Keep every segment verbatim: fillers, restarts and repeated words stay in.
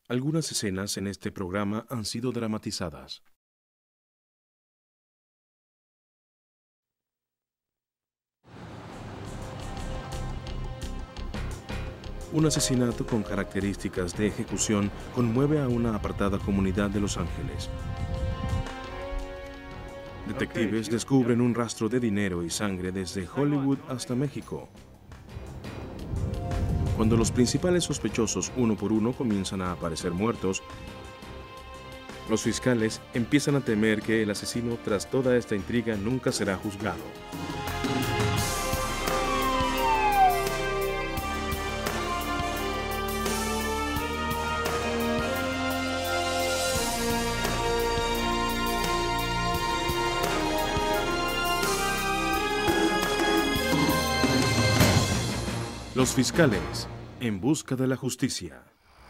Algunas escenas en este programa han sido dramatizadas. Un asesinato con características de ejecución conmueve a una apartada comunidad de Los Ángeles. Detectives descubren un rastro de dinero y sangre desde Hollywood hasta México. Cuando los principales sospechosos uno por uno comienzan a aparecer muertos, los fiscales empiezan a temer que el asesino tras toda esta intriga nunca será juzgado. Los fiscales, en busca de la justicia.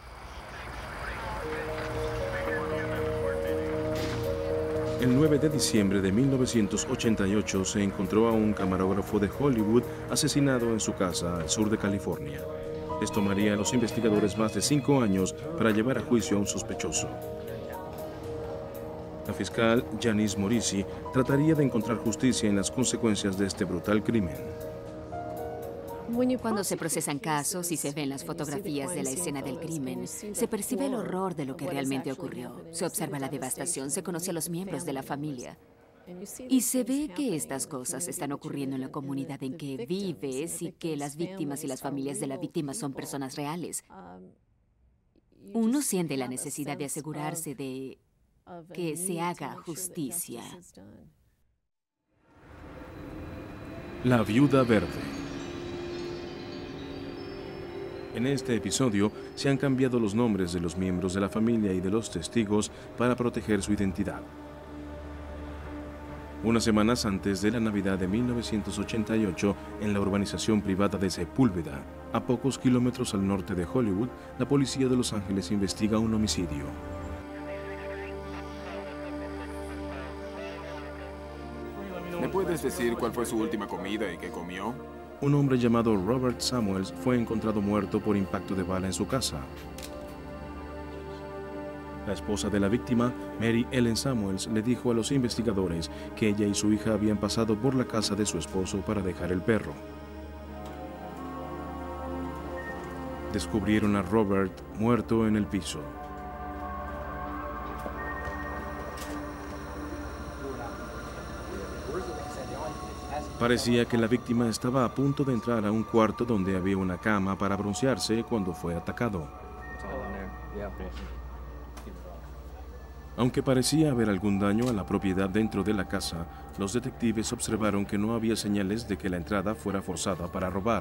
El nueve de diciembre de mil novecientos ochenta y ocho se encontró a un camarógrafo de Hollywood asesinado en su casa al sur de California. Les tomaría a los investigadores más de cinco años para llevar a juicio a un sospechoso. La fiscal Janice Morisi trataría de encontrar justicia en las consecuencias de este brutal crimen. Cuando se procesan casos y se ven las fotografías de la escena del crimen, se percibe el horror de lo que realmente ocurrió. Se observa la devastación, se conoce a los miembros de la familia. Y se ve que estas cosas están ocurriendo en la comunidad en que vives y que las víctimas y las familias de la víctima son personas reales. Uno siente la necesidad de asegurarse de que se haga justicia. La viuda verde. En este episodio se han cambiado los nombres de los miembros de la familia y de los testigos para proteger su identidad. Unas semanas antes de la Navidad de mil novecientos ochenta y ocho, en la urbanización privada de Sepúlveda, a pocos kilómetros al norte de Hollywood, la policía de Los Ángeles investiga un homicidio. ¿Me puedes decir cuál fue su última comida y qué comió? Un hombre llamado Robert Samuels fue encontrado muerto por impacto de bala en su casa. La esposa de la víctima, Mary Ellen Samuels, le dijo a los investigadores que ella y su hija habían pasado por la casa de su esposo para dejar el perro. Descubrieron a Robert muerto en el piso. Parecía que la víctima estaba a punto de entrar a un cuarto donde había una cama para broncearse cuando fue atacado. Aunque parecía haber algún daño a la propiedad dentro de la casa, los detectives observaron que no había señales de que la entrada fuera forzada para robar.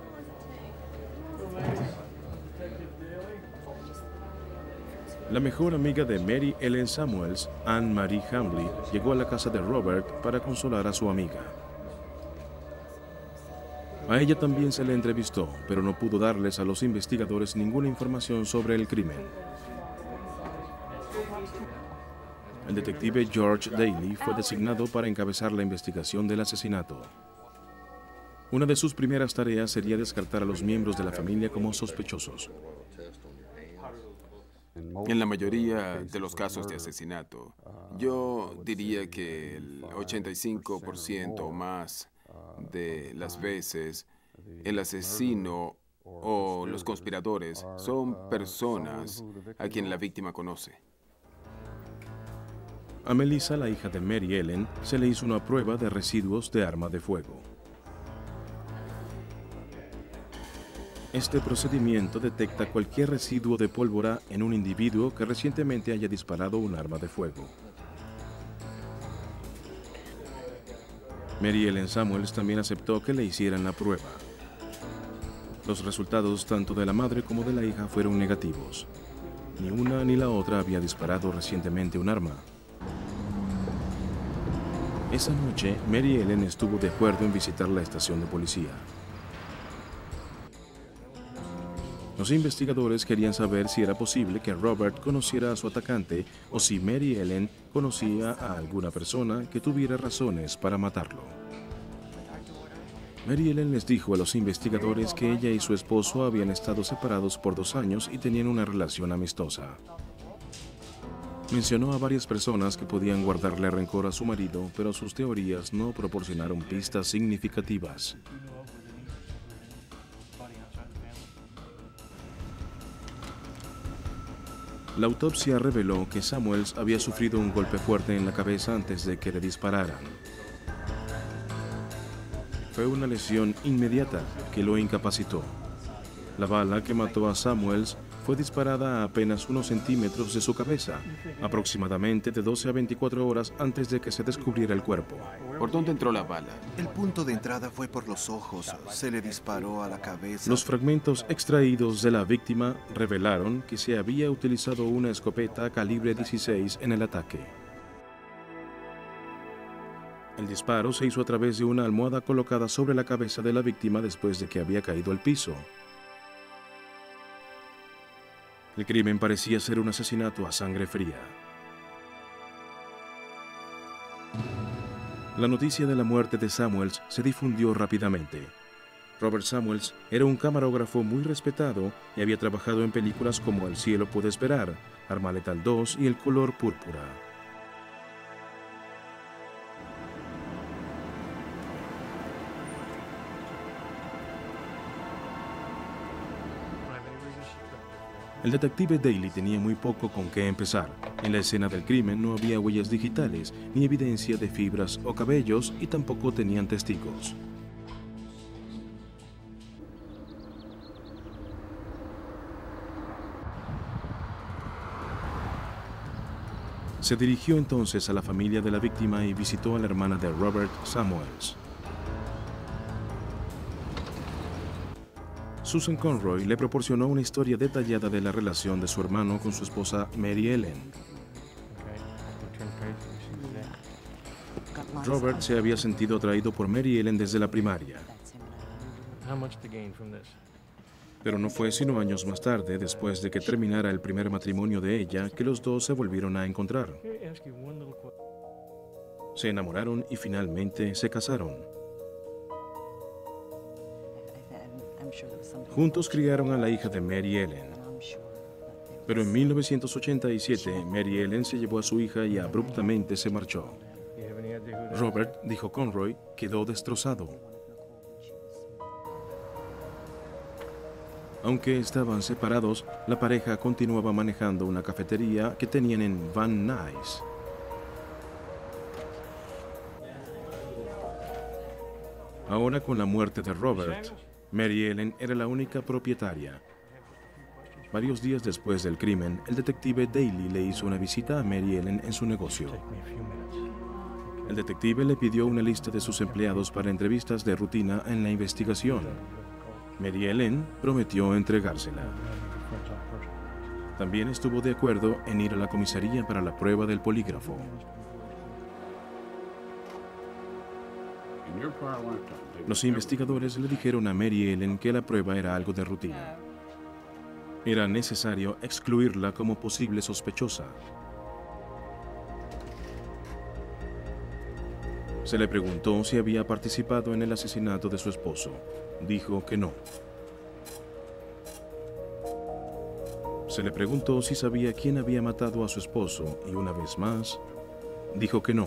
La mejor amiga de Mary Ellen Samuels, Anne Marie Hambley, llegó a la casa de Robert para consolar a su amiga. A ella también se le entrevistó, pero no pudo darles a los investigadores ninguna información sobre el crimen. El detective George Daly fue designado para encabezar la investigación del asesinato. Una de sus primeras tareas sería descartar a los miembros de la familia como sospechosos. En la mayoría de los casos de asesinato, yo diría que el ochenta y cinco por ciento o más de las veces el asesino o los conspiradores son personas a quien la víctima conoce. A Melissa, la hija de Mary Ellen, se le hizo una prueba de residuos de arma de fuego. Este procedimiento detecta cualquier residuo de pólvora en un individuo que recientemente haya disparado un arma de fuego. Mary Ellen Samuels también aceptó que le hicieran la prueba. Los resultados tanto de la madre como de la hija fueron negativos. Ni una ni la otra había disparado recientemente un arma. Esa noche, Mary Ellen estuvo de acuerdo en visitar la estación de policía. Los investigadores querían saber si era posible que Robert conociera a su atacante o si Mary Ellen conocía a alguna persona que tuviera razones para matarlo. Mary Ellen les dijo a los investigadores que ella y su esposo habían estado separados por dos años y tenían una relación amistosa. Mencionó a varias personas que podían guardarle rencor a su marido, pero sus teorías no proporcionaron pistas significativas. La autopsia reveló que Samuels había sufrido un golpe fuerte en la cabeza antes de que le dispararan. Fue una lesión inmediata que lo incapacitó. La bala que mató a Samuels fue disparada a apenas unos centímetros de su cabeza, aproximadamente de doce a veinticuatro horas antes de que se descubriera el cuerpo. ¿Por dónde entró la bala? El punto de entrada fue por los ojos. Se le disparó a la cabeza. Los fragmentos extraídos de la víctima revelaron que se había utilizado una escopeta calibre dieciséis en el ataque. El disparo se hizo a través de una almohada colocada sobre la cabeza de la víctima después de que había caído al piso. El crimen parecía ser un asesinato a sangre fría. La noticia de la muerte de Samuels se difundió rápidamente. Robert Samuels era un camarógrafo muy respetado y había trabajado en películas como El cielo puede esperar, Arma letal dos y El color púrpura. El detective Daly tenía muy poco con qué empezar. En la escena del crimen no había huellas digitales, ni evidencia de fibras o cabellos, y tampoco tenían testigos. Se dirigió entonces a la familia de la víctima y visitó a la hermana de Robert Samuels. Susan Conroy le proporcionó una historia detallada de la relación de su hermano con su esposa Mary Ellen. Robert se había sentido atraído por Mary Ellen desde la primaria. Pero no fue sino años más tarde, después de que terminara el primer matrimonio de ella, que los dos se volvieron a encontrar. Se enamoraron y finalmente se casaron. Juntos criaron a la hija de Mary Ellen. Pero en mil novecientos ochenta y siete, Mary Ellen se llevó a su hija y abruptamente se marchó. Robert, dijo Conroy, quedó destrozado. Aunque estaban separados, la pareja continuaba manejando una cafetería que tenían en Van Nuys. Ahora, con la muerte de Robert, Mary Ellen era la única propietaria. Varios días después del crimen, el detective Daly le hizo una visita a Mary Ellen en su negocio. El detective le pidió una lista de sus empleados para entrevistas de rutina en la investigación. Mary Ellen prometió entregársela. También estuvo de acuerdo en ir a la comisaría para la prueba del polígrafo. Los investigadores le dijeron a Mary Ellen que la prueba era algo de rutina. Era necesario excluirla como posible sospechosa. Se le preguntó si había participado en el asesinato de su esposo. Dijo que no. Se le preguntó si sabía quién había matado a su esposo y una vez más, dijo que no.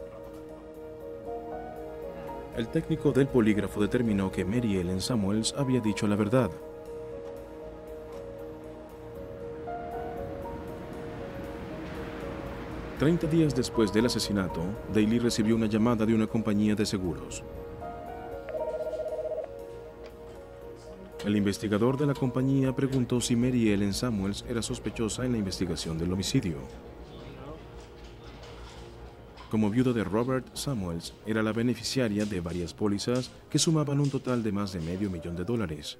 El técnico del polígrafo determinó que Mary Ellen Samuels había dicho la verdad. Treinta días después del asesinato, Daly recibió una llamada de una compañía de seguros. El investigador de la compañía preguntó si Mary Ellen Samuels era sospechosa en la investigación del homicidio. Como viuda de Robert Samuels, era la beneficiaria de varias pólizas que sumaban un total de más de medio millón de dólares.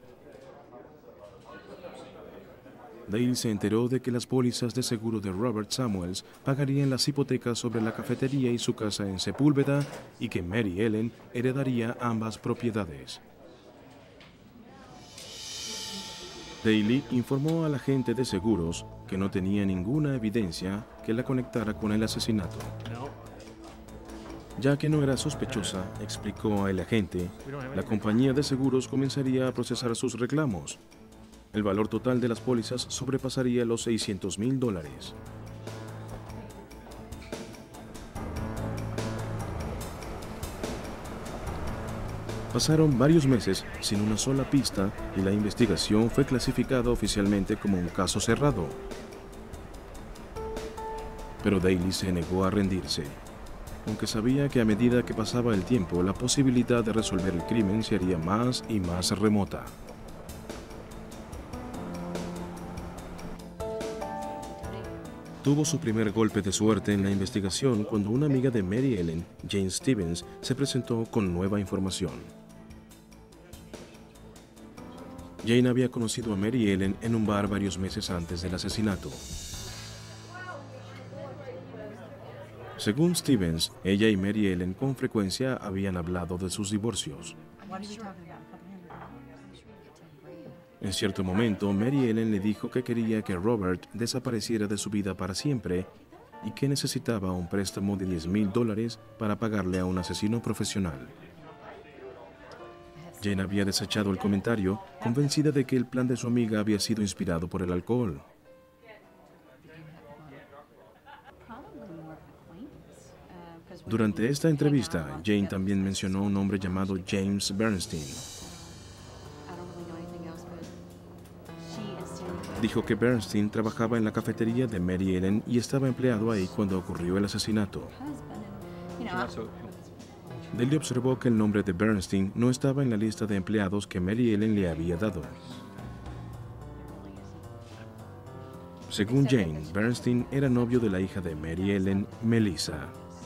Daly se enteró de que las pólizas de seguro de Robert Samuels pagarían las hipotecas sobre la cafetería y su casa en Sepúlveda y que Mary Ellen heredaría ambas propiedades. Daly informó al agente de seguros que no tenía ninguna evidencia que la conectara con el asesinato. Ya que no era sospechosa, explicó el agente, la compañía de seguros comenzaría a procesar sus reclamos. El valor total de las pólizas sobrepasaría los seiscientos mil dólares. Pasaron varios meses sin una sola pista y la investigación fue clasificada oficialmente como un caso cerrado. Pero Daly se negó a rendirse, aunque sabía que a medida que pasaba el tiempo, la posibilidad de resolver el crimen se haría más y más remota. Tuvo su primer golpe de suerte en la investigación cuando una amiga de Mary Ellen, Jane Stevens, se presentó con nueva información. Jane había conocido a Mary Ellen en un bar varios meses antes del asesinato. Según Stevens, ella y Mary Ellen con frecuencia habían hablado de sus divorcios. En cierto momento, Mary Ellen le dijo que quería que Robert desapareciera de su vida para siempre y que necesitaba un préstamo de diez mil dólares para pagarle a un asesino profesional. Jane había desechado el comentario, convencida de que el plan de su amiga había sido inspirado por el alcohol. Durante esta entrevista, Jane también mencionó un hombre llamado James Bernstein. Dijo que Bernstein trabajaba en la cafetería de Mary Ellen y estaba empleado ahí cuando ocurrió el asesinato. Daly observó que el nombre de Bernstein no estaba en la lista de empleados que Mary Ellen le había dado. Según Jane, Bernstein era novio de la hija de Mary Ellen, Melissa.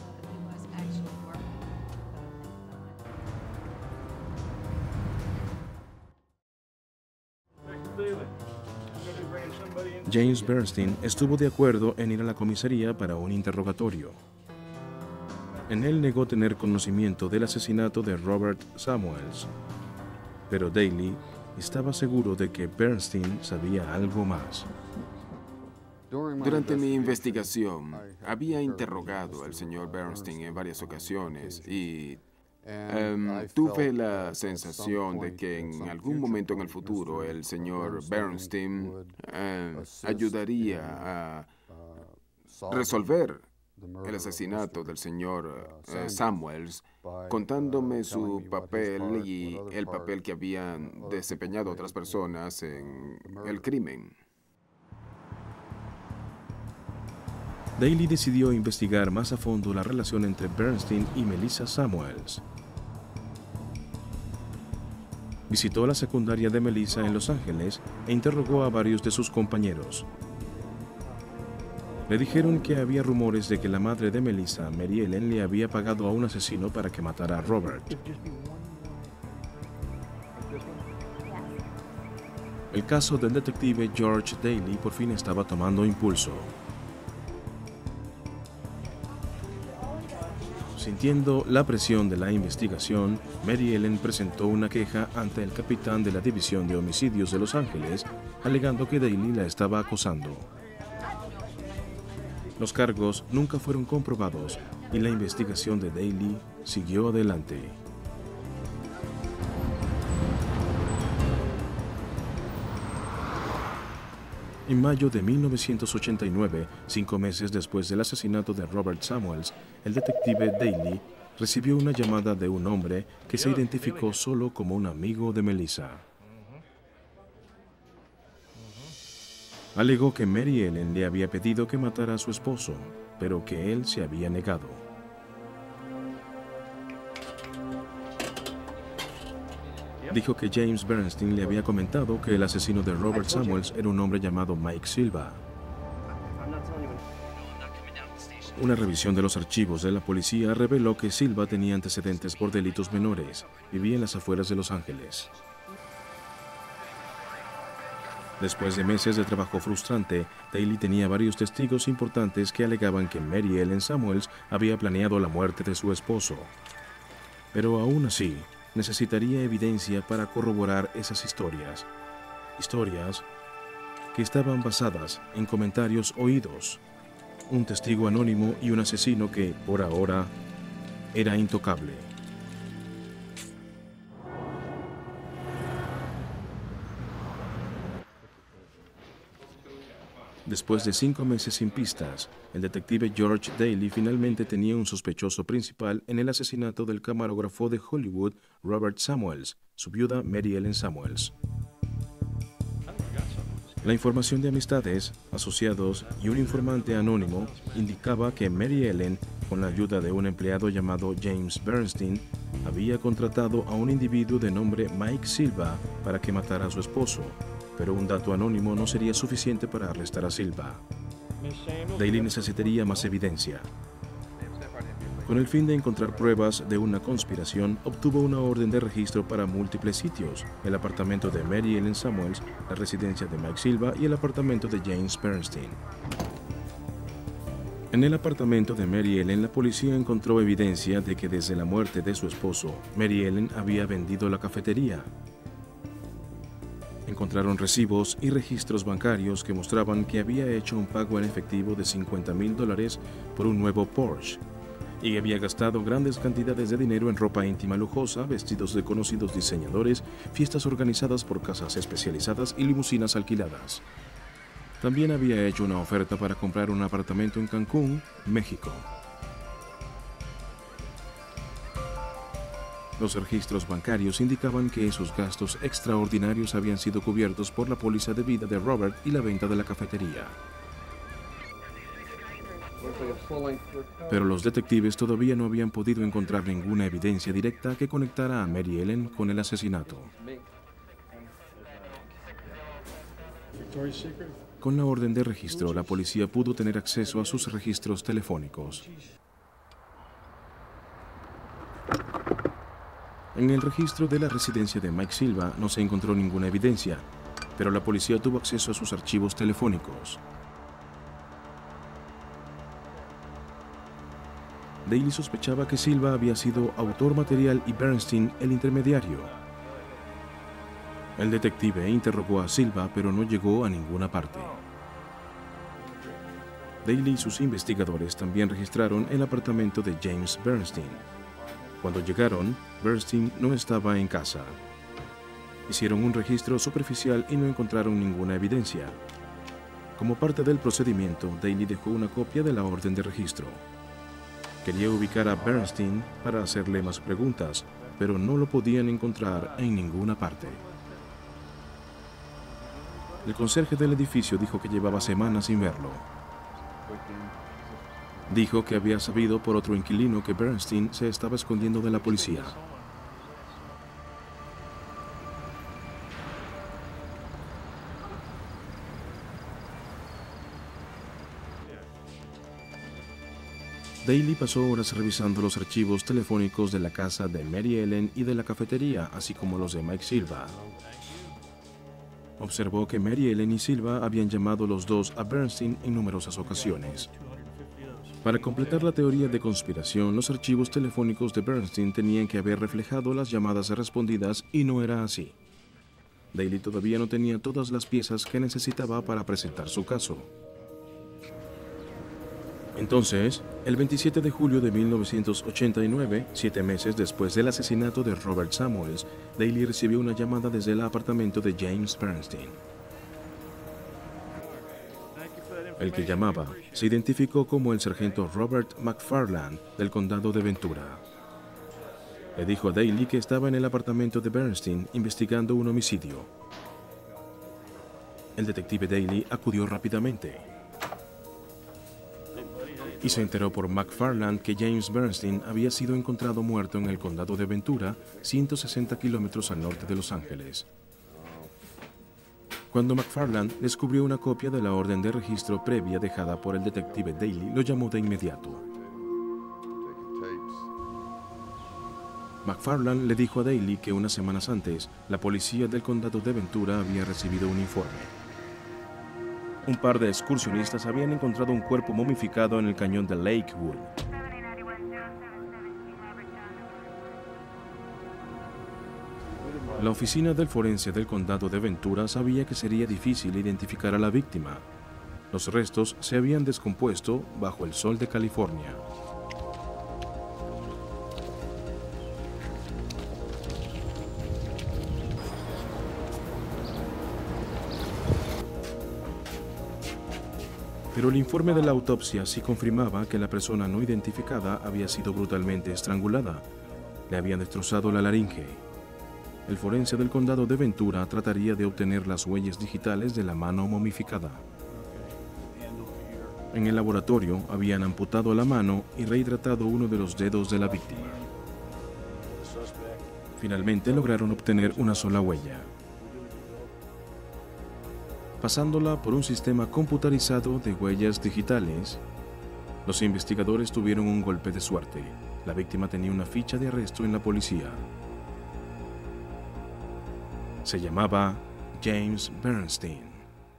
James Bernstein estuvo de acuerdo en ir a la comisaría para un interrogatorio. En él negó tener conocimiento del asesinato de Robert Samuels, pero Daly estaba seguro de que Bernstein sabía algo más. Durante mi investigación, había interrogado al señor Bernstein en varias ocasiones y um, tuve la sensación de que en algún momento en el futuro el señor Bernstein uh, ayudaría a resolver el asesinato del señor uh, Samuels, contándome su papel y el papel que habían desempeñado otras personas en el crimen. Daly decidió investigar más a fondo la relación entre Bernstein y Melissa Samuels. Visitó la secundaria de Melissa en Los Ángeles e interrogó a varios de sus compañeros. Le dijeron que había rumores de que la madre de Melissa, Mary Ellen, le había pagado a un asesino para que matara a Robert. El caso del detective George Daly por fin estaba tomando impulso. Sintiendo la presión de la investigación, Mary Ellen presentó una queja ante el capitán de la División de Homicidios de Los Ángeles, alegando que Daly la estaba acosando. Los cargos nunca fueron comprobados y la investigación de Daly siguió adelante. En mayo de mil novecientos ochenta y nueve, cinco meses después del asesinato de Robert Samuels, el detective Daly recibió una llamada de un hombre que se identificó solo como un amigo de Melissa. Alegó que Mary Ellen le había pedido que matara a su esposo, pero que él se había negado. Dijo que James Bernstein le había comentado que el asesino de Robert Samuels era un hombre llamado Mike Silva. Una revisión de los archivos de la policía reveló que Silva tenía antecedentes por delitos menores, vivía en las afueras de Los Ángeles. Después de meses de trabajo frustrante, Daly tenía varios testigos importantes que alegaban que Mary Ellen Samuels había planeado la muerte de su esposo. Pero aún así, necesitaría evidencia para corroborar esas historias. Historias que estaban basadas en comentarios oídos. Un testigo anónimo y un asesino que, por ahora, era intocable. Después de cinco meses sin pistas, el detective George Daly finalmente tenía un sospechoso principal en el asesinato del camarógrafo de Hollywood Robert Samuels, su viuda Mary Ellen Samuels. La información de amistades, asociados y un informante anónimo indicaba que Mary Ellen, con la ayuda de un empleado llamado James Bernstein, había contratado a un individuo de nombre Mike Silva para que matara a su esposo, pero un dato anónimo no sería suficiente para arrestar a Silva. Daly necesitaría más evidencia. Con el fin de encontrar pruebas de una conspiración, obtuvo una orden de registro para múltiples sitios: el apartamento de Mary Ellen Samuels, la residencia de Mike Silva y el apartamento de James Bernstein. En el apartamento de Mary Ellen, la policía encontró evidencia de que desde la muerte de su esposo, Mary Ellen había vendido la cafetería. Encontraron recibos y registros bancarios que mostraban que había hecho un pago en efectivo de cincuenta mil dólares por un nuevo Porsche y había gastado grandes cantidades de dinero en ropa íntima lujosa, vestidos de conocidos diseñadores, fiestas organizadas por casas especializadas y limusinas alquiladas. También había hecho una oferta para comprar un apartamento en Cancún, México. Los registros bancarios indicaban que esos gastos extraordinarios habían sido cubiertos por la póliza de vida de Robert y la venta de la cafetería. Pero los detectives todavía no habían podido encontrar ninguna evidencia directa que conectara a Mary Ellen con el asesinato. Con la orden de registro, la policía pudo tener acceso a sus registros telefónicos. En el registro de la residencia de Mike Silva no se encontró ninguna evidencia, pero la policía tuvo acceso a sus archivos telefónicos. Daly sospechaba que Silva había sido autor material y Bernstein el intermediario. El detective interrogó a Silva, pero no llegó a ninguna parte. Daly y sus investigadores también registraron el apartamento de James Bernstein. Cuando llegaron, Bernstein no estaba en casa. Hicieron un registro superficial y no encontraron ninguna evidencia. Como parte del procedimiento, Daly dejó una copia de la orden de registro. Quería ubicar a Bernstein para hacerle más preguntas, pero no lo podían encontrar en ninguna parte. El conserje del edificio dijo que llevaba semanas sin verlo. Dijo que había sabido por otro inquilino que Bernstein se estaba escondiendo de la policía. Daly pasó horas revisando los archivos telefónicos de la casa de Mary Ellen y de la cafetería, así como los de Mike Silva. Observó que Mary Ellen y Silva habían llamado los dos a Bernstein en numerosas ocasiones. Para completar la teoría de conspiración, los archivos telefónicos de Bernstein tenían que haber reflejado las llamadas respondidas y no era así. Daly todavía no tenía todas las piezas que necesitaba para presentar su caso. Entonces, el veintisiete de julio de mil novecientos ochenta y nueve, siete meses después del asesinato de Robert Samuels, Daly recibió una llamada desde el apartamento de James Bernstein. El que llamaba se identificó como el sargento Robert McFarland del condado de Ventura. Le dijo a Daly que estaba en el apartamento de Bernstein investigando un homicidio. El detective Daly acudió rápidamente y se enteró por McFarland que James Bernstein había sido encontrado muerto en el condado de Ventura, ciento sesenta kilómetros al norte de Los Ángeles. Cuando McFarland descubrió una copia de la orden de registro previa dejada por el detective Daly, lo llamó de inmediato. McFarland le dijo a Daly que unas semanas antes, la policía del condado de Ventura había recibido un informe. Un par de excursionistas habían encontrado un cuerpo momificado en el cañón de Lakewood. La oficina del forense del condado de Ventura sabía que sería difícil identificar a la víctima. Los restos se habían descompuesto bajo el sol de California. Pero el informe de la autopsia sí confirmaba que la persona no identificada había sido brutalmente estrangulada. Le habían destrozado la laringe. El forense del condado de Ventura trataría de obtener las huellas digitales de la mano momificada. En el laboratorio habían amputado la mano y rehidratado uno de los dedos de la víctima. Finalmente lograron obtener una sola huella. Pasándola por un sistema computarizado de huellas digitales, los investigadores tuvieron un golpe de suerte. La víctima tenía una ficha de arresto en la policía. Se llamaba James Bernstein.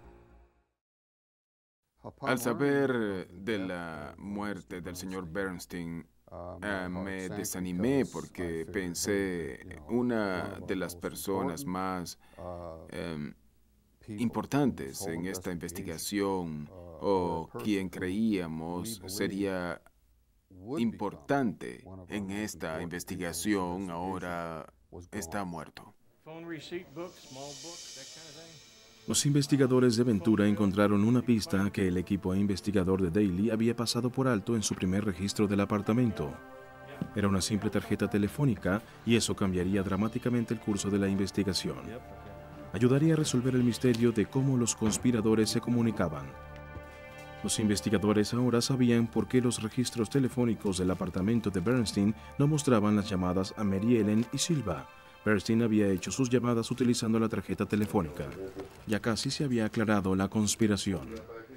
Al saber de la muerte del señor Bernstein, eh, me desanimé porque pensé una de las personas más eh, importantes en esta investigación, o quien creíamos sería importante en esta investigación, ahora está muerto. Los investigadores de Ventura encontraron una pista que el equipo investigador de Daly había pasado por alto en su primer registro del apartamento. Era una simple tarjeta telefónica y eso cambiaría dramáticamente el curso de la investigación. Ayudaría a resolver el misterio de cómo los conspiradores se comunicaban. Los investigadores ahora sabían por qué los registros telefónicos del apartamento de Bernstein no mostraban las llamadas a Mary Ellen y Silva. Bernstein había hecho sus llamadas utilizando la tarjeta telefónica. Ya casi se había aclarado la conspiración.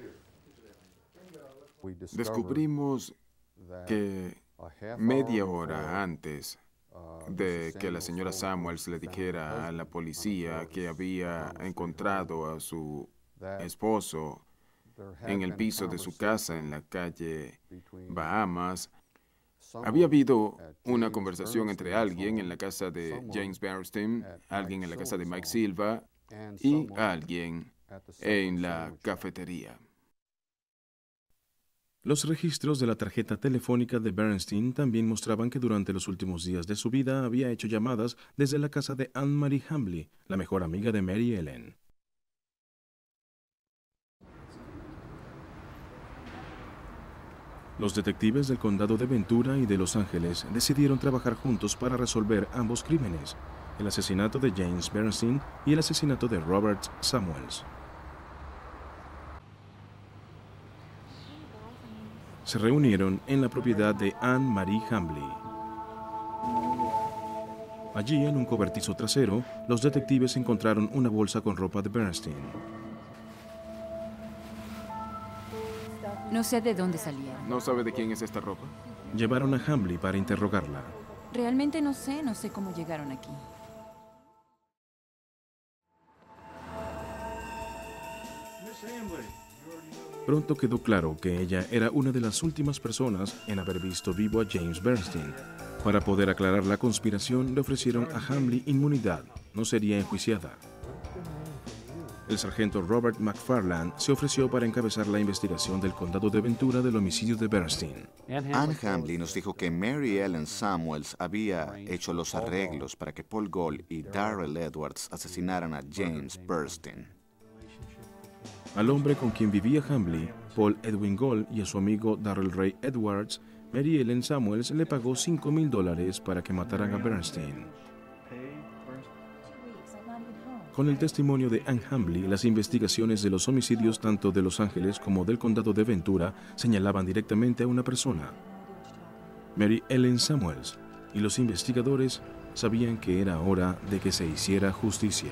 Descubrimos que media hora antes de que la señora Samuels le dijera a la policía que había encontrado a su esposo en el piso de su casa en la calle Bahamas, había habido una conversación entre alguien en la casa de James Bernstein, alguien en la casa de Mike Silva y alguien en la cafetería. Los registros de la tarjeta telefónica de Bernstein también mostraban que durante los últimos días de su vida había hecho llamadas desde la casa de Anne-Marie Hambley, la mejor amiga de Mary Ellen. Los detectives del condado de Ventura y de Los Ángeles decidieron trabajar juntos para resolver ambos crímenes, el asesinato de James Bernstein y el asesinato de Robert Samuels. Se reunieron en la propiedad de Anne-Marie Hambley. Allí, en un cobertizo trasero, los detectives encontraron una bolsa con ropa de Bernstein. No sé de dónde salieron. ¿No sabe de quién es esta ropa? Llevaron a Hambley para interrogarla. Realmente no sé, no sé cómo llegaron aquí. Pronto quedó claro que ella era una de las últimas personas en haber visto vivo a James Bernstein. Para poder aclarar la conspiración, le ofrecieron a Hambley inmunidad. No sería enjuiciada. El sargento Robert McFarland se ofreció para encabezar la investigación del condado de Ventura del homicidio de Bernstein. Anne Hambley nos dijo que Mary Ellen Samuels había hecho los arreglos para que Paul Gold y Darrell Edwards asesinaran a James Bernstein. Al hombre con quien vivía Hambley, Paul Edwin Gold, y a su amigo Darrell Ray Edwards, Mary Ellen Samuels le pagó cinco mil dólares para que mataran a Bernstein. Con el testimonio de Anne Hambley, las investigaciones de los homicidios tanto de Los Ángeles como del condado de Ventura señalaban directamente a una persona, Mary Ellen Samuels, y los investigadores sabían que era hora de que se hiciera justicia.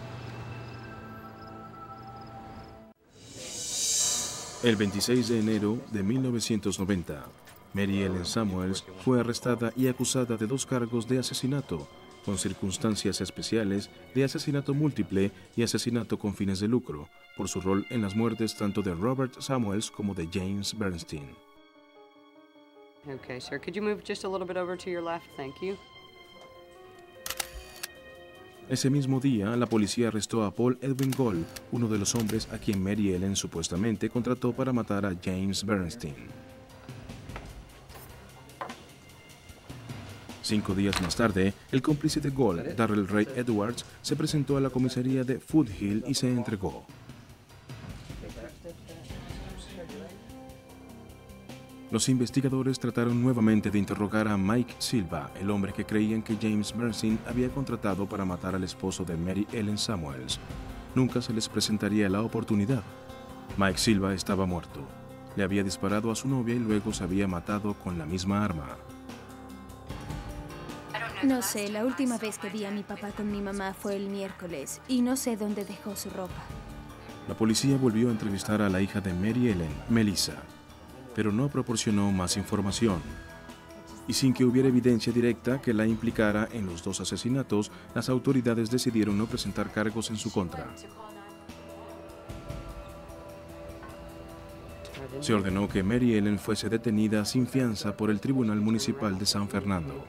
El veintiséis de enero de mil novecientos noventa, Mary Ellen Samuels fue arrestada y acusada de dos cargos de asesinato, con circunstancias especiales de asesinato múltiple y asesinato con fines de lucro, por su rol en las muertes tanto de Robert Samuels como de James Bernstein. Okay, sir. Could you move just a little bit over to your left? Thank you. Ese mismo día, la policía arrestó a Paul Edwin Gold, uno de los hombres a quien Mary Ellen supuestamente contrató para matar a James Bernstein. Cinco días más tarde, el cómplice de Gold, Darrell Ray Edwards, se presentó a la comisaría de Foothill y se entregó. Los investigadores trataron nuevamente de interrogar a Mike Silva, el hombre que creían que James Bernstein había contratado para matar al esposo de Mary Ellen Samuels. Nunca se les presentaría la oportunidad. Mike Silva estaba muerto. Le había disparado a su novia y luego se había matado con la misma arma. No sé, la última vez que vi a mi papá con mi mamá fue el miércoles y no sé dónde dejó su ropa. La policía volvió a entrevistar a la hija de Mary Ellen, Melissa, pero no proporcionó más información. Y sin que hubiera evidencia directa que la implicara en los dos asesinatos, las autoridades decidieron no presentar cargos en su contra. Se ordenó que Mary Ellen fuese detenida sin fianza por el Tribunal Municipal de San Fernando.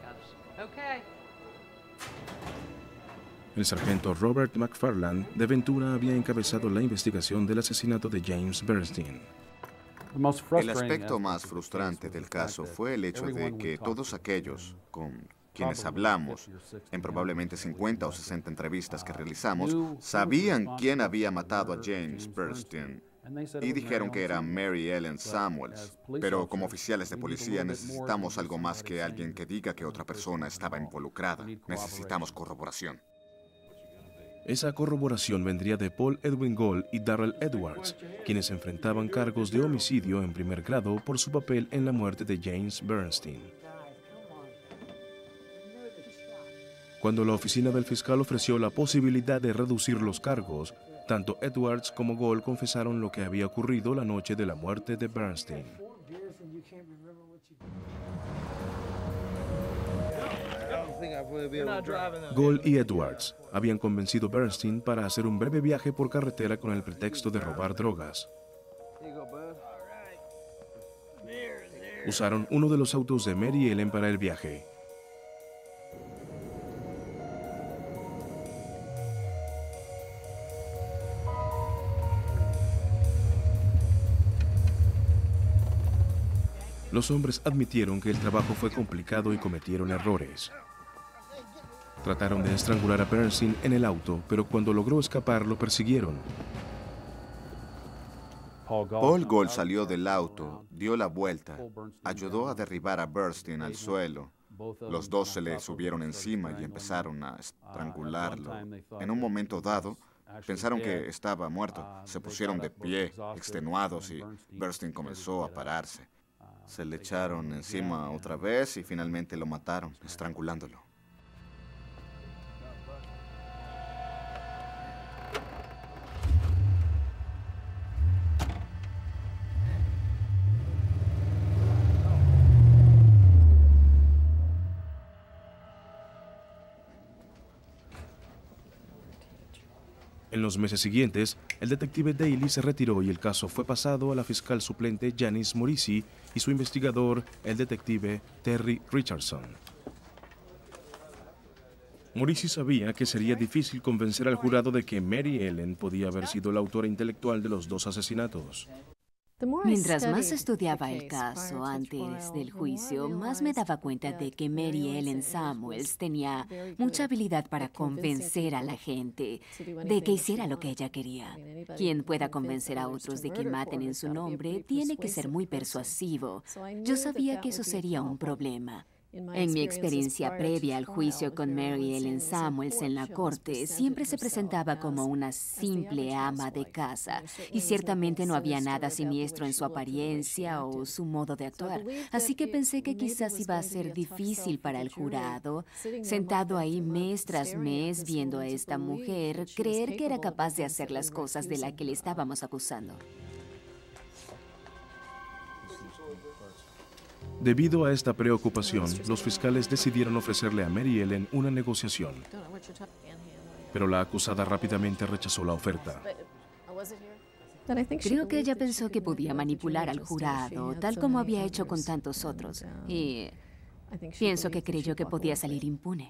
El sargento Robert McFarland de Ventura había encabezado la investigación del asesinato de James Bernstein. El aspecto más frustrante del caso fue el hecho de que todos aquellos con quienes hablamos, en probablemente cincuenta o sesenta entrevistas que realizamos, sabían quién había matado a James Bernstein y dijeron que era Mary Ellen Samuels. Pero como oficiales de policía necesitamos algo más que alguien que diga que otra persona estaba involucrada. Necesitamos corroboración. Esa corroboración vendría de Paul Edwin Gold y Darrell Edwards, quienes enfrentaban cargos de homicidio en primer grado por su papel en la muerte de James Bernstein. Cuando la oficina del fiscal ofreció la posibilidad de reducir los cargos, tanto Edwards como Gold confesaron lo que había ocurrido la noche de la muerte de Bernstein. Gold y Edwards habían convencido a Bernstein para hacer un breve viaje por carretera con el pretexto de robar drogas. Usaron uno de los autos de Mary Ellen para el viaje. Los hombres admitieron que el trabajo fue complicado y cometieron errores. Trataron de estrangular a Bernstein en el auto, pero cuando logró escapar lo persiguieron. Paul Gold salió del auto, dio la vuelta, ayudó a derribar a Bernstein al suelo. Los dos se le subieron encima y empezaron a estrangularlo. En un momento dado, pensaron que estaba muerto. Se pusieron de pie, extenuados, y Bernstein comenzó a pararse. Se le echaron encima otra vez y finalmente lo mataron, estrangulándolo. En los meses siguientes, el detective Daly se retiró y el caso fue pasado a la fiscal suplente Janice Morisi y su investigador, el detective Terry Richardson. Morisi sabía que sería difícil convencer al jurado de que Mary Ellen podía haber sido la autora intelectual de los dos asesinatos. Mientras más estudiaba el caso antes del juicio, más me daba cuenta de que Mary Ellen Samuels tenía mucha habilidad para convencer a la gente de que hiciera lo que ella quería. Quien pueda convencer a otros de que maten en su nombre tiene que ser muy persuasivo. Yo sabía que eso sería un problema. En mi experiencia previa al juicio con Mary Ellen Samuels en la corte, siempre se presentaba como una simple ama de casa y ciertamente no había nada siniestro en su apariencia o su modo de actuar. Así que pensé que quizás iba a ser difícil para el jurado, sentado ahí mes tras mes viendo a esta mujer, creer que era capaz de hacer las cosas de las que le estábamos acusando. Debido a esta preocupación, los fiscales decidieron ofrecerle a Mary Ellen una negociación. Pero la acusada rápidamente rechazó la oferta. Creo que ella pensó que podía manipular al jurado, tal como había hecho con tantos otros. Y pienso que creyó que podía salir impune.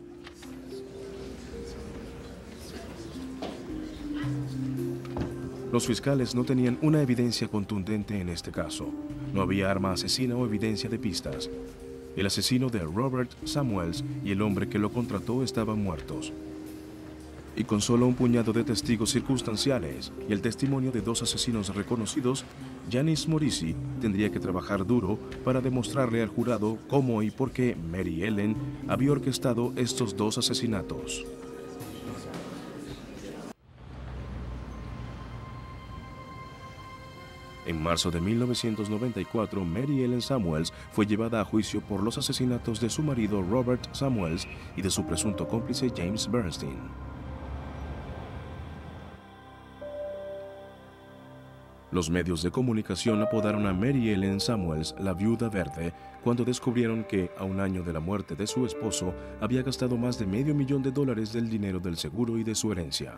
Los fiscales no tenían una evidencia contundente en este caso. No había arma asesina o evidencia de pistas. El asesino de Robert Samuels y el hombre que lo contrató estaban muertos. Y con solo un puñado de testigos circunstanciales y el testimonio de dos asesinos reconocidos, Janice Morisi tendría que trabajar duro para demostrarle al jurado cómo y por qué Mary Ellen había orquestado estos dos asesinatos. En marzo de mil novecientos noventa y cuatro, Mary Ellen Samuels fue llevada a juicio por los asesinatos de su marido Robert Samuels y de su presunto cómplice James Bernstein. Los medios de comunicación apodaron a Mary Ellen Samuels la Viuda Verde cuando descubrieron que, a un año de la muerte de su esposo, había gastado más de medio millón de dólares del dinero del seguro y de su herencia.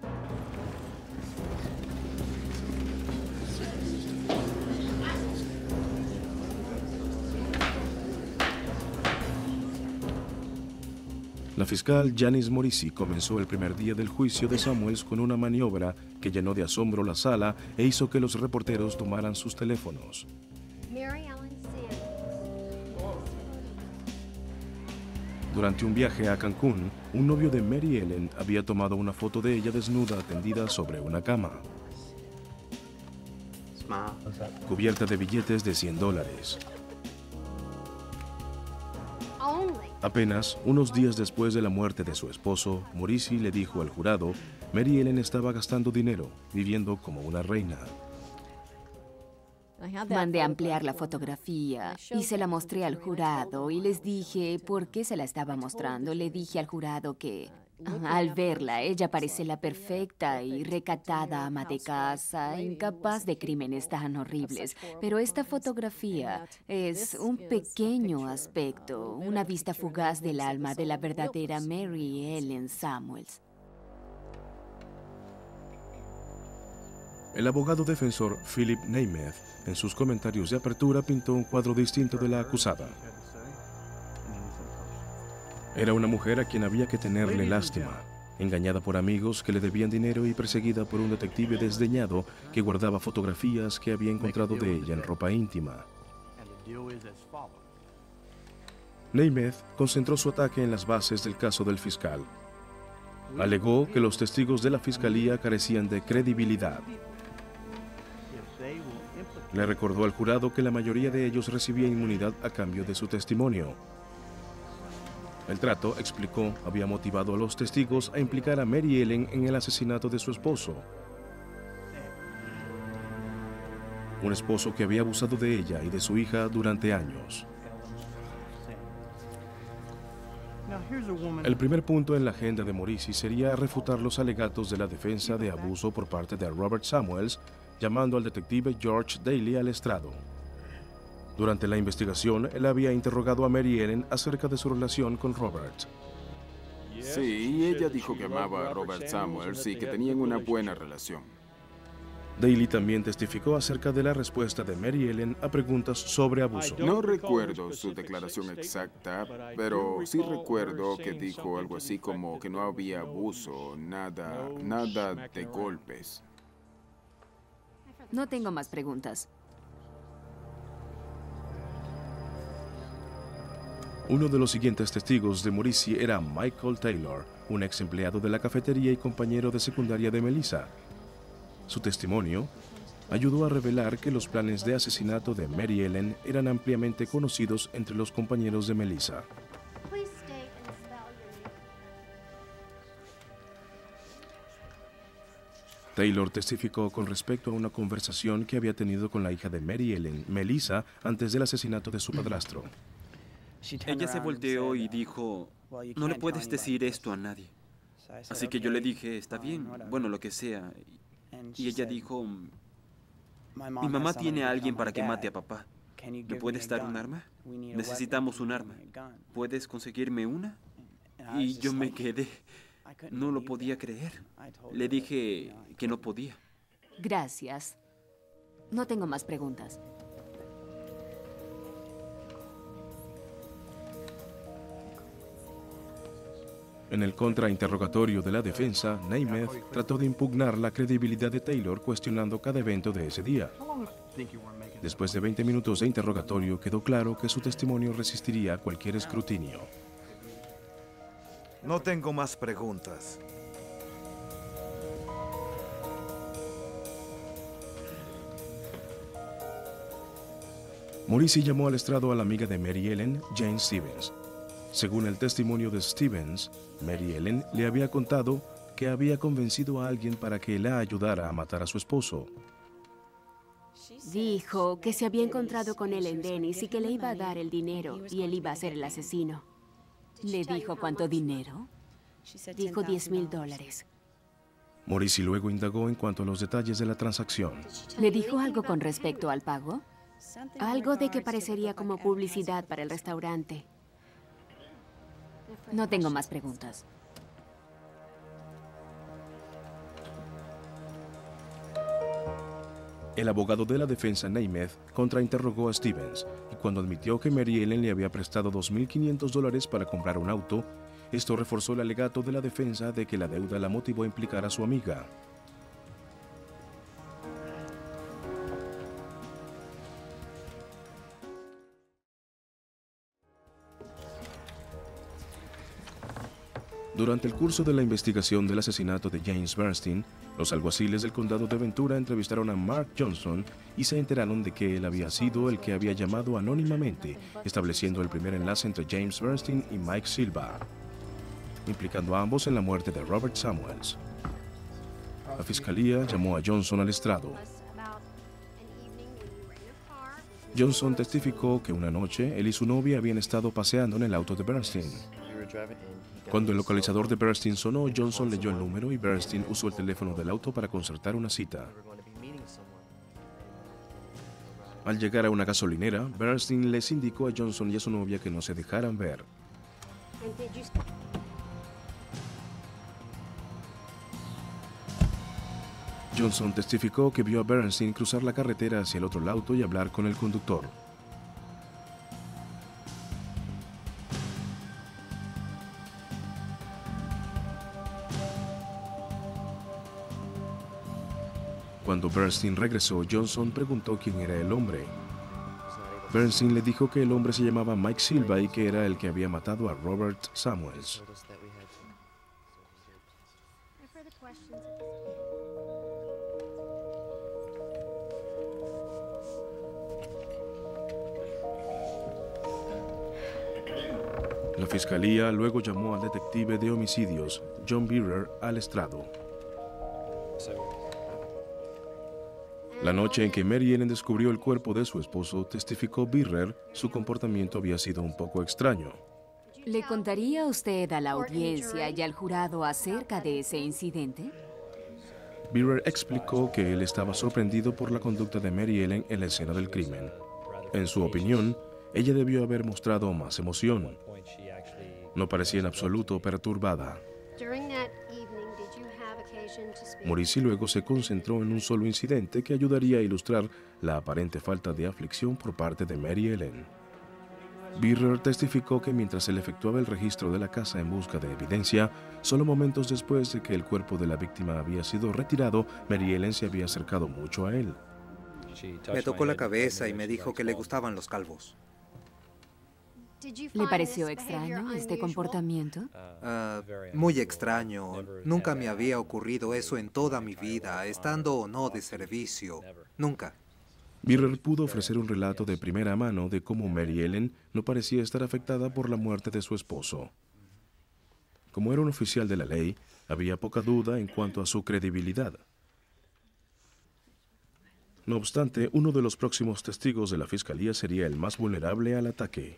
La fiscal Janice Morisi comenzó el primer día del juicio de Samuels con una maniobra que llenó de asombro la sala e hizo que los reporteros tomaran sus teléfonos. Durante un viaje a Cancún, un novio de Mary Ellen había tomado una foto de ella desnuda tendida sobre una cama, cubierta de billetes de cien dólares. Apenas unos días después de la muerte de su esposo, Morisi le dijo al jurado, Mary Ellen estaba gastando dinero, viviendo como una reina. Mandé a ampliar la fotografía y se la mostré al jurado y les dije por qué se la estaba mostrando. Le dije al jurado que al verla, ella parece la perfecta y recatada ama de casa, incapaz de crímenes tan horribles. Pero esta fotografía es un pequeño aspecto, una vista fugaz del alma de la verdadera Mary Ellen Samuels. El abogado defensor Philip Nemeth, en sus comentarios de apertura, pintó un cuadro distinto de la acusada. Era una mujer a quien había que tenerle lástima, engañada por amigos que le debían dinero y perseguida por un detective desdeñado que guardaba fotografías que había encontrado de ella en ropa íntima. Nemeth concentró su ataque en las bases del caso del fiscal. Alegó que los testigos de la fiscalía carecían de credibilidad. Le recordó al jurado que la mayoría de ellos recibía inmunidad a cambio de su testimonio. El trato, explicó, había motivado a los testigos a implicar a Mary Ellen en el asesinato de su esposo. Un esposo que había abusado de ella y de su hija durante años. El primer punto en la agenda de Morisi sería refutar los alegatos de la defensa de abuso por parte de Robert Samuels, llamando al detective George Daly al estrado. Durante la investigación, él había interrogado a Mary Ellen acerca de su relación con Robert. Sí, y ella dijo que amaba a Robert Samuels y que tenían una buena relación. Daly también testificó acerca de la respuesta de Mary Ellen a preguntas sobre abuso. No recuerdo su declaración exacta, pero sí recuerdo que dijo algo así como que no había abuso, nada, nada de golpes. No tengo más preguntas. Uno de los siguientes testigos de Morisi era Michael Taylor, un ex empleado de la cafetería y compañero de secundaria de Melissa. Su testimonio ayudó a revelar que los planes de asesinato de Mary Ellen eran ampliamente conocidos entre los compañeros de Melissa. Taylor testificó con respecto a una conversación que había tenido con la hija de Mary Ellen, Melissa, antes del asesinato de su padrastro. Ella se volteó y dijo, no le puedes decir esto a nadie. Así que yo le dije, está bien, bueno, lo que sea. Y ella dijo, mi mamá tiene a alguien para que mate a papá. ¿Me puedes dar un arma? Necesitamos un arma. ¿Puedes conseguirme una? Y yo me quedé. No lo podía creer. Le dije que no podía. Gracias. No tengo más preguntas. En el contrainterrogatorio de la defensa, Nemeth trató de impugnar la credibilidad de Taylor cuestionando cada evento de ese día. Después de veinte minutos de interrogatorio, quedó claro que su testimonio resistiría a cualquier escrutinio. No tengo más preguntas. Morrissey llamó al estrado a la amiga de Mary Ellen, Jane Stevens. Según el testimonio de Stevens, Mary Ellen le había contado que había convencido a alguien para que la ayudara a matar a su esposo. Dijo que se había encontrado con él en Dennis y que le iba a dar el dinero y él iba a ser el asesino. ¿Le dijo cuánto dinero? Dijo diez mil dólares. Morrissey luego indagó en cuanto a los detalles de la transacción. ¿Le dijo algo con respecto al pago? Algo de que parecería como publicidad para el restaurante. No tengo más preguntas. El abogado de la defensa, Namath, contrainterrogó a Stevens, y cuando admitió que Mary Ellen le había prestado dos mil quinientos dólares para comprar un auto, esto reforzó el alegato de la defensa de que la deuda la motivó a implicar a su amiga. Durante el curso de la investigación del asesinato de James Bernstein, los alguaciles del condado de Ventura entrevistaron a Mark Johnson y se enteraron de que él había sido el que había llamado anónimamente, estableciendo el primer enlace entre James Bernstein y Mike Silva, implicando a ambos en la muerte de Robert Samuels. La fiscalía llamó a Johnson al estrado. Johnson testificó que una noche él y su novia habían estado paseando en el auto de Bernstein. Cuando el localizador de Bernstein sonó, Johnson leyó el número y Bernstein usó el teléfono del auto para concertar una cita. Al llegar a una gasolinera, Bernstein les indicó a Johnson y a su novia que no se dejaran ver. Johnson testificó que vio a Bernstein cruzar la carretera hacia el otro auto y hablar con el conductor. Cuando Bernstein regresó, Johnson preguntó quién era el hombre. Bernstein le dijo que el hombre se llamaba Mike Silva y que era el que había matado a Robert Samuels. La fiscalía luego llamó al detective de homicidios, John Birrer, al estrado. La noche en que Mary Ellen descubrió el cuerpo de su esposo, testificó Birrer, su comportamiento había sido un poco extraño. ¿Le contaría usted a la audiencia y al jurado acerca de ese incidente? Birrer explicó que él estaba sorprendido por la conducta de Mary Ellen en la escena del crimen. En su opinión, ella debió haber mostrado más emoción. No parecía en absoluto perturbada. Morrissey luego se concentró en un solo incidente que ayudaría a ilustrar la aparente falta de aflicción por parte de Mary Ellen. Birrer testificó que mientras él efectuaba el registro de la casa en busca de evidencia, solo momentos después de que el cuerpo de la víctima había sido retirado, Mary Ellen se había acercado mucho a él. Me tocó la cabeza y me dijo que le gustaban los calvos. ¿Le pareció extraño este comportamiento? Uh, muy extraño. Nunca me había ocurrido eso en toda mi vida, estando o no de servicio. Nunca. Birrer pudo ofrecer un relato de primera mano de cómo Mary Ellen no parecía estar afectada por la muerte de su esposo. Como era un oficial de la ley, había poca duda en cuanto a su credibilidad. No obstante, uno de los próximos testigos de la fiscalía sería el más vulnerable al ataque.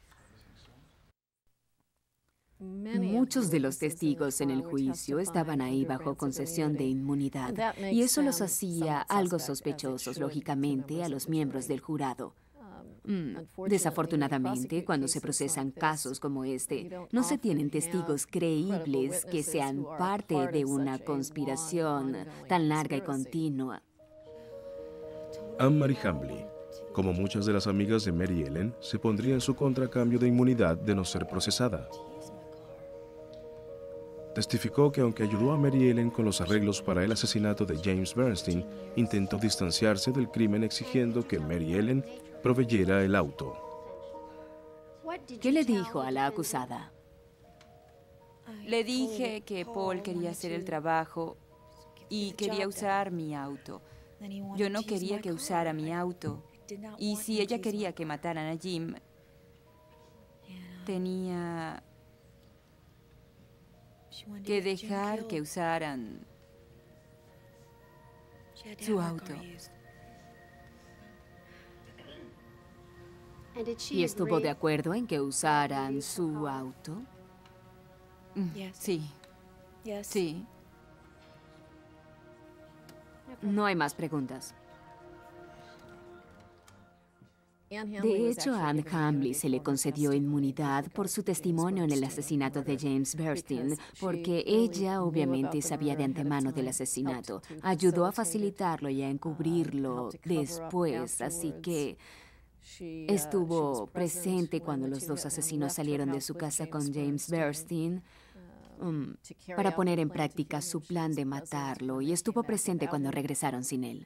Muchos de los testigos en el juicio estaban ahí bajo concesión de inmunidad, y eso los hacía algo sospechosos, lógicamente, a los miembros del jurado. Mm, Desafortunadamente, cuando se procesan casos como este, no se tienen testigos creíbles que sean parte de una conspiración tan larga y continua. Anne-Marie Hambley, como muchas de las amigas de Mary Ellen, se pondría en su contra a cambio de inmunidad de no ser procesada. Testificó que aunque ayudó a Mary Ellen con los arreglos para el asesinato de James Bernstein, intentó distanciarse del crimen exigiendo que Mary Ellen proveyera el auto. ¿Qué le dijo a la acusada? Le dije que Paul quería hacer el trabajo y quería usar mi auto. Yo no quería que usara mi auto. Y si ella quería que mataran a Jim, tenía que dejar que usaran su auto. ¿Y estuvo de acuerdo en que usaran su auto? Sí. Sí. No hay más preguntas. De hecho, a Ann Hambley se le concedió inmunidad por su testimonio en el asesinato de James Bernstein, porque ella obviamente sabía de antemano del asesinato, ayudó a facilitarlo y a encubrirlo después, así que estuvo presente cuando los dos asesinos salieron de su casa con James Bernstein um, para poner en práctica su plan de matarlo, y estuvo presente cuando regresaron sin él.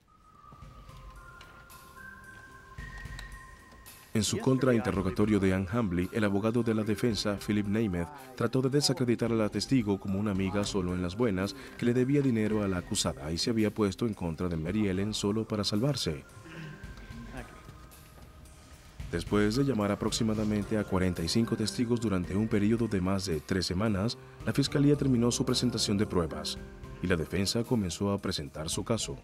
En su contrainterrogatorio de Ann Hambley, el abogado de la defensa, Philip Nemeth, trató de desacreditar a la testigo como una amiga solo en las buenas que le debía dinero a la acusada y se había puesto en contra de Mary Ellen solo para salvarse. Después de llamar aproximadamente a cuarenta y cinco testigos durante un periodo de más de tres semanas, la fiscalía terminó su presentación de pruebas y la defensa comenzó a presentar su caso.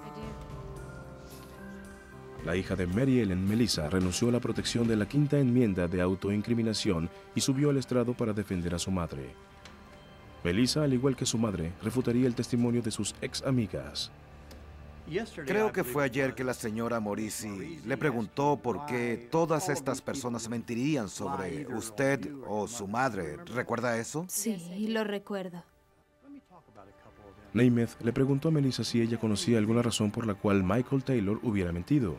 La hija de Mary Ellen, Melissa, renunció a la protección de la quinta enmienda de autoincriminación y subió al estrado para defender a su madre. Melissa, al igual que su madre, refutaría el testimonio de sus ex amigas. Creo que fue ayer que la señora Morisi le preguntó por qué todas estas personas mentirían sobre usted o su madre. ¿Recuerda eso? Sí, lo recuerdo. Nemeth le preguntó a Melissa si ella conocía alguna razón por la cual Michael Taylor hubiera mentido.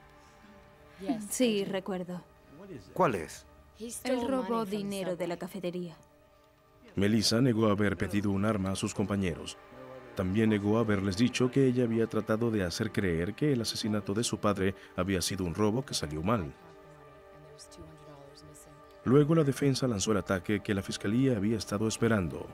Sí, recuerdo. ¿Cuál es? Él robó dinero de la cafetería. Melissa negó haber pedido un arma a sus compañeros. También negó haberles dicho que ella había tratado de hacer creer que el asesinato de su padre había sido un robo que salió mal. Luego la defensa lanzó el ataque que la fiscalía había estado esperando.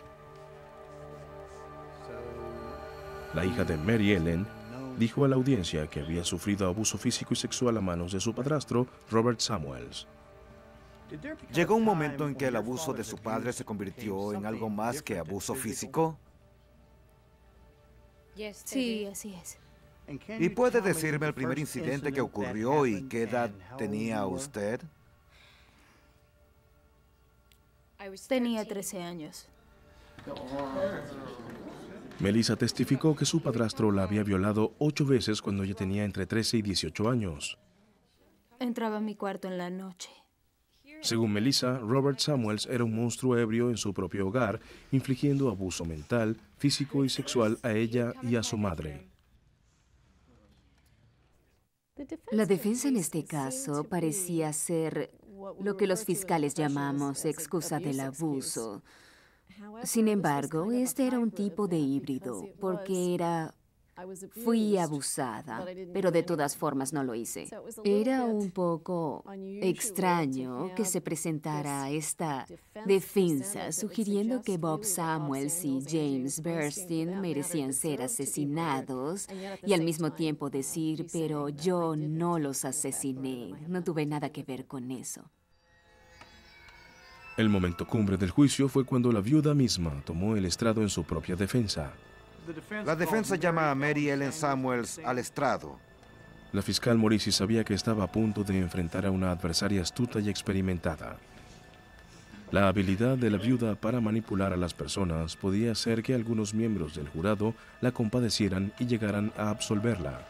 La hija de Mary Ellen dijo a la audiencia que había sufrido abuso físico y sexual a manos de su padrastro, Robert Samuels. ¿Llegó un momento en que el abuso de su padre se convirtió en algo más que abuso físico? Sí, así es. ¿Y puede decirme el primer incidente que ocurrió y qué edad tenía usted? Tenía trece años. Melissa testificó que su padrastro la había violado ocho veces cuando ella tenía entre trece y dieciocho años. Entraba a mi cuarto en la noche. Según Melissa, Robert Samuels era un monstruo ebrio en su propio hogar, infligiendo abuso mental, físico y sexual a ella y a su madre. La defensa en este caso parecía ser lo que los fiscales llamamos excusa del abuso. Sin embargo, este era un tipo de híbrido, porque era... Fui abusada, pero de todas formas no lo hice. Era un poco extraño que se presentara esta defensa sugiriendo que Bob Samuels y James Bernstein merecían ser asesinados y al mismo tiempo decir, pero yo no los asesiné, no tuve nada que ver con eso. El momento cumbre del juicio fue cuando la viuda misma tomó el estrado en su propia defensa. La defensa llama a Mary Ellen Samuels al estrado. La fiscal Morisi sabía que estaba a punto de enfrentar a una adversaria astuta y experimentada. La habilidad de la viuda para manipular a las personas podía hacer que algunos miembros del jurado la compadecieran y llegaran a absolverla.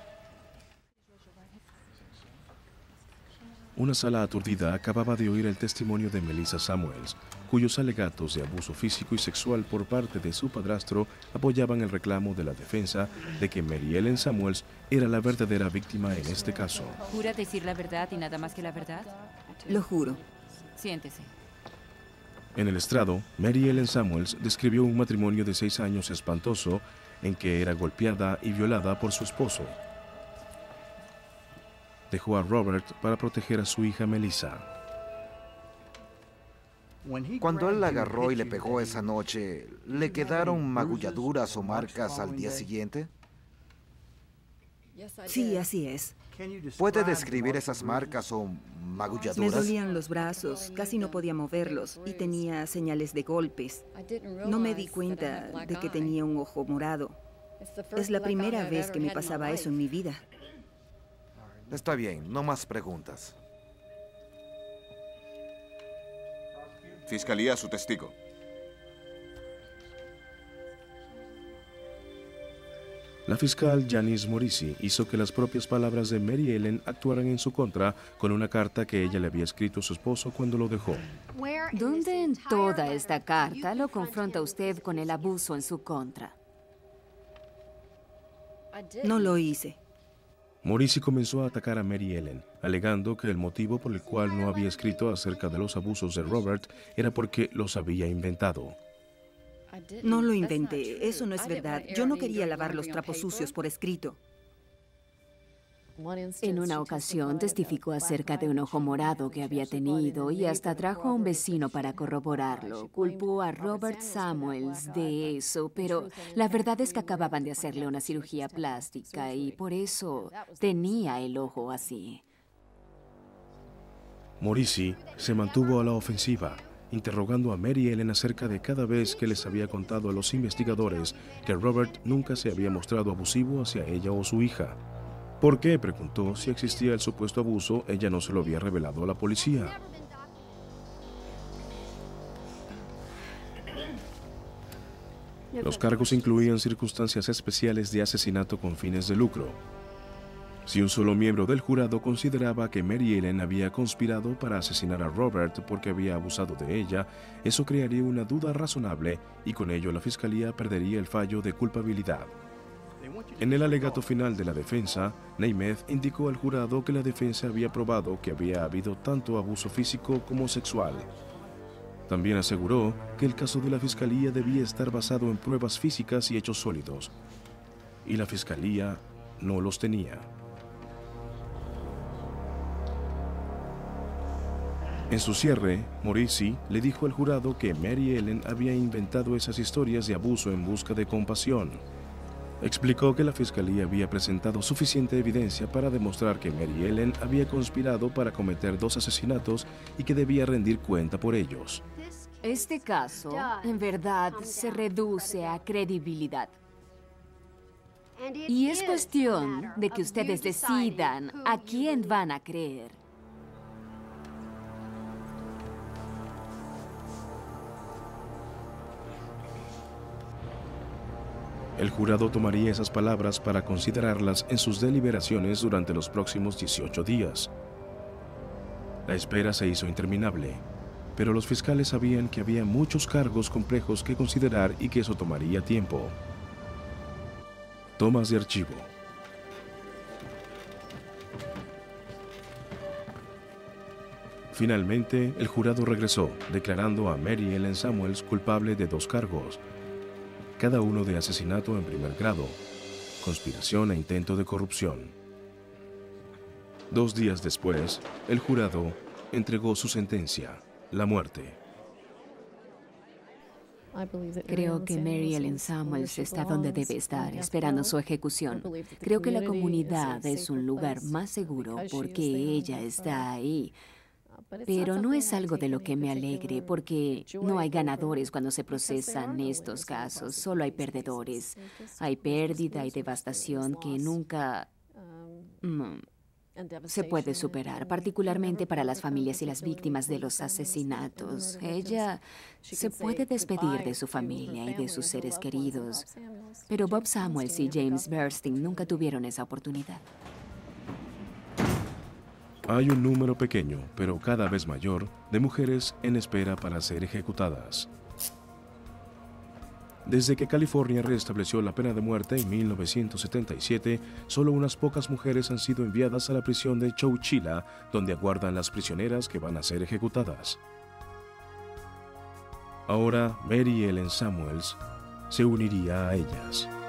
Una sala aturdida acababa de oír el testimonio de Melissa Samuels, cuyos alegatos de abuso físico y sexual por parte de su padrastro apoyaban el reclamo de la defensa de que Mary Ellen Samuels era la verdadera víctima en este caso. ¿Jura decir la verdad y nada más que la verdad? Lo juro. Siéntese. En el estrado, Mary Ellen Samuels describió un matrimonio de seis años espantoso en que era golpeada y violada por su esposo. Dejó a Robert para proteger a su hija Melissa. Cuando él la agarró y le pegó esa noche, ¿le quedaron magulladuras o marcas al día siguiente? Sí, así es. ¿Puede describir esas marcas o magulladuras? Me dolían los brazos, casi no podía moverlos y tenía señales de golpes. No me di cuenta de que tenía un ojo morado. Es la primera vez que me pasaba eso en mi vida. Está bien, no más preguntas. Fiscalía, su testigo. La fiscal Janice Morisi hizo que las propias palabras de Mary Ellen actuaran en su contra con una carta que ella le había escrito a su esposo cuando lo dejó. ¿Dónde en toda esta carta lo confronta usted con el abuso en su contra? No lo hice. Morisi comenzó a atacar a Mary Ellen, alegando que el motivo por el cual no había escrito acerca de los abusos de Robert era porque los había inventado. No lo inventé, eso no es verdad. Yo no quería lavar los trapos sucios por escrito. En una ocasión testificó acerca de un ojo morado que había tenido y hasta trajo a un vecino para corroborarlo. Culpó a Robert Samuels de eso, pero la verdad es que acababan de hacerle una cirugía plástica y por eso tenía el ojo así. Morisi se mantuvo a la ofensiva, interrogando a Mary Ellen acerca de cada vez que les había contado a los investigadores que Robert nunca se había mostrado abusivo hacia ella o su hija. ¿Por qué? Preguntó. Si existía el supuesto abuso, ella no se lo había revelado a la policía. Los cargos incluían circunstancias especiales de asesinato con fines de lucro. Si un solo miembro del jurado consideraba que Mary Ellen había conspirado para asesinar a Robert porque había abusado de ella, eso crearía una duda razonable y con ello la fiscalía perdería el fallo de culpabilidad. En el alegato final de la defensa, Nemeth indicó al jurado que la defensa había probado que había habido tanto abuso físico como sexual. También aseguró que el caso de la fiscalía debía estar basado en pruebas físicas y hechos sólidos, y la fiscalía no los tenía. En su cierre, Morisi le dijo al jurado que Mary Ellen había inventado esas historias de abuso en busca de compasión. Explicó que la fiscalía había presentado suficiente evidencia para demostrar que Mary Ellen había conspirado para cometer dos asesinatos y que debía rendir cuenta por ellos. Este caso, en verdad, se reduce a credibilidad. Y es cuestión de que ustedes decidan a quién van a creer. El jurado tomaría esas palabras para considerarlas en sus deliberaciones durante los próximos dieciocho días. La espera se hizo interminable, pero los fiscales sabían que había muchos cargos complejos que considerar y que eso tomaría tiempo. Tomas de archivo. Finalmente, el jurado regresó, declarando a Mary Ellen Samuels culpable de dos cargos, cada uno de asesinato en primer grado, conspiración e intento de corrupción. Dos días después, el jurado entregó su sentencia, la muerte. Creo que Mary Ellen Samuels está donde debe estar, esperando su ejecución. Creo que la comunidad es un lugar más seguro porque ella está ahí. Pero no es algo de lo que me alegre, porque no hay ganadores cuando se procesan estos casos, solo hay perdedores. Hay pérdida y devastación que nunca mm, se puede superar, particularmente para las familias y las víctimas de los asesinatos. Ella se puede despedir de su familia y de sus seres queridos, pero Bob Samuels y James Bernstein nunca tuvieron esa oportunidad. Hay un número pequeño, pero cada vez mayor, de mujeres en espera para ser ejecutadas. Desde que California restableció la pena de muerte en mil novecientos setenta y siete, solo unas pocas mujeres han sido enviadas a la prisión de Chowchilla, donde aguardan las prisioneras que van a ser ejecutadas. Ahora, Mary Ellen Samuels se uniría a ellas.